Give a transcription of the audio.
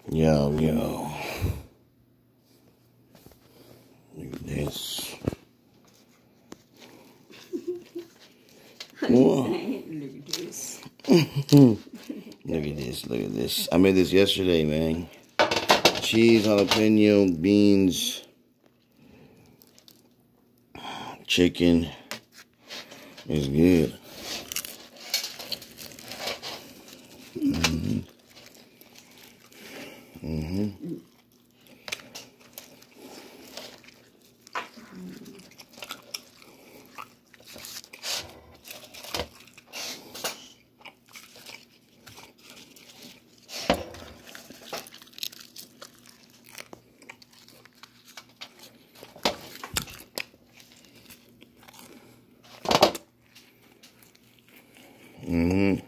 Yo, yo. Look at this. Look at this. Look at this, look at this. I made this yesterday, man. Cheese, jalapeno, beans, chicken. It's good. Mm-hmm.